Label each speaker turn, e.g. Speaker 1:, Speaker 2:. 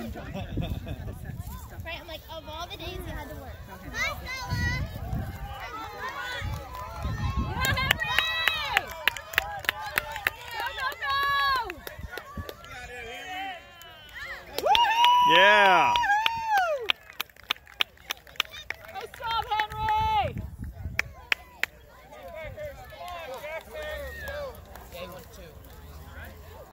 Speaker 1: Right, I'm like, of all the days you had to work.
Speaker 2: Yeah.